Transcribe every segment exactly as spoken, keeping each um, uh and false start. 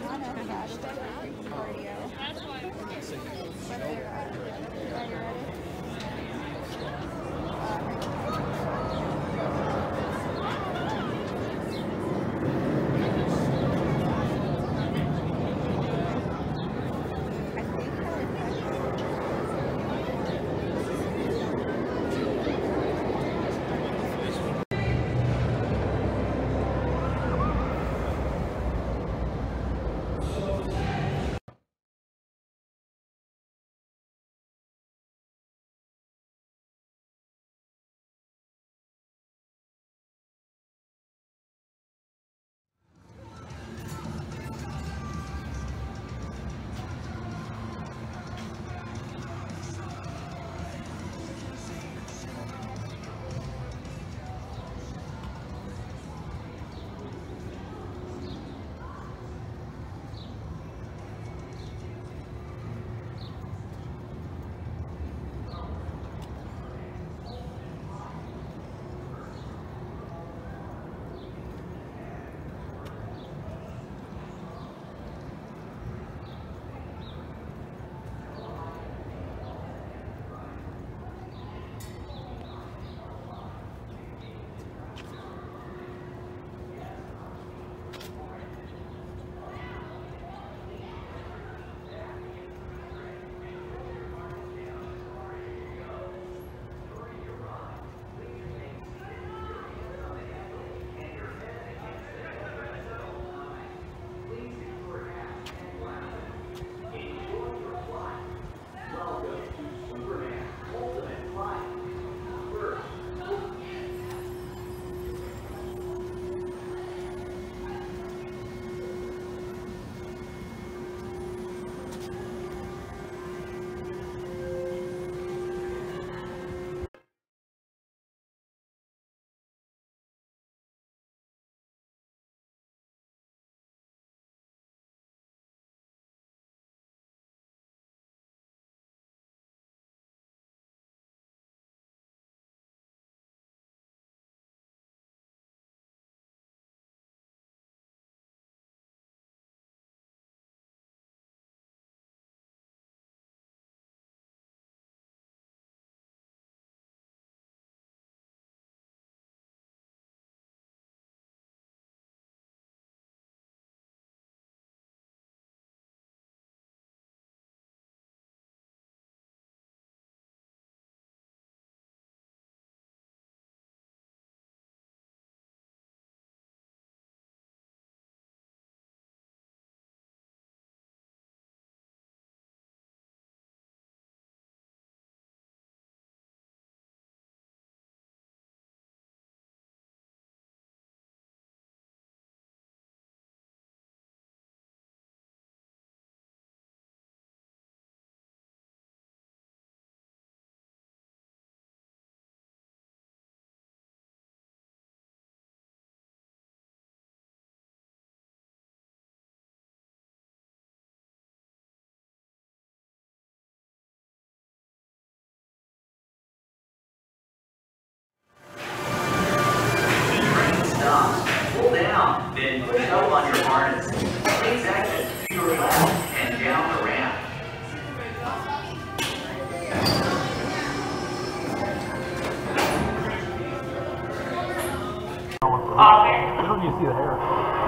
I don't even see the hair.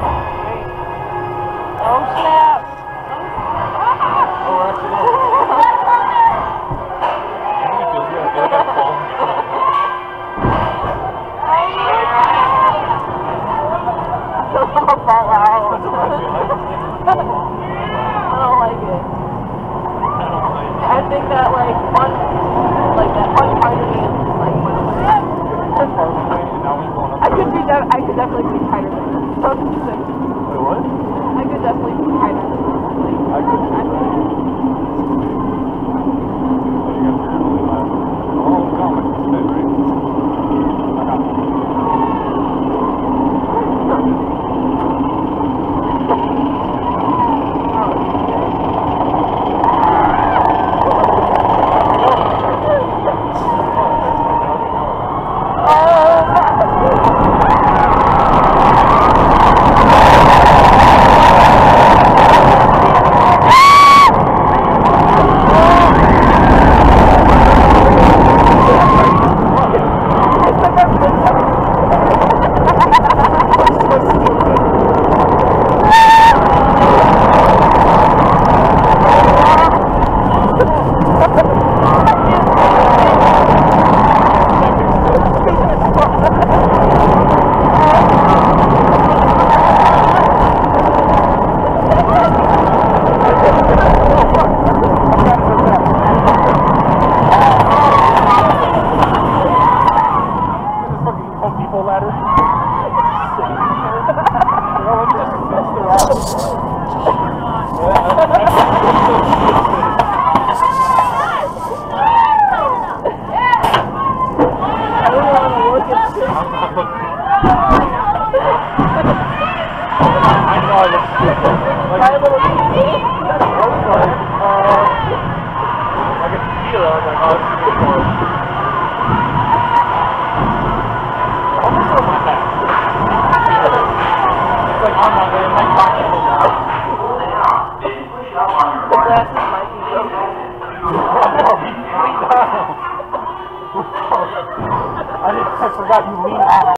Oh snap! Oh, actually, I think it feels good. I feel like I'm falling. I'll fall out. I don't like it. I don't like it. I think that like fun, like that fun part of me is just like went away. I could be, de I could definitely be tighter than this. Wait, what? I could definitely be tighter than this. Like, I could be. I could. Oh, you got your really loud. Oh, comment. That's right. I got it. Oh, I don't want to look at this. I'm not looking. I know I look stupid. Like, My little I was like, uh, I could feel it. I was like, oh, this is good for it. Almost on my back. It's like on my head, my pocket now. The glasses might be broken. I, didn't, I forgot you leaned out.